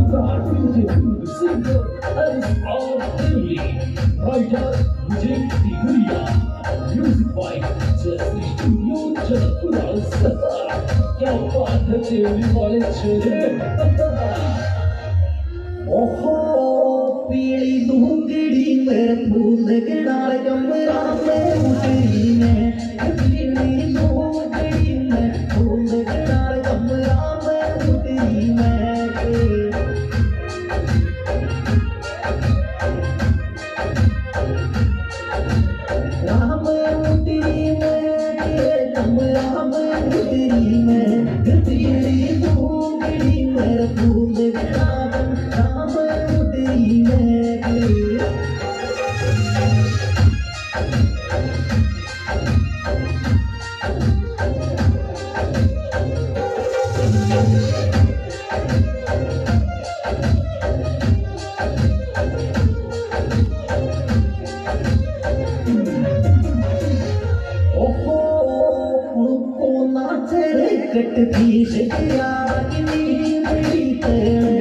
brought beautiful singer and all family. Writer Vijay Tigriya. Music by Jesse Studio Janapura. क्या बात है चेली वाले चेले. ओहो पीली दूंगड़ी में फूल गिरा कमरा में उतरी में पीली दूंगड़ी में फूल गिरा कमरा में उतरी में राम उतरी में कमरा में उतरी में पीली दूंगड़ी में फूल गिरा कट भी शिया की बड़ी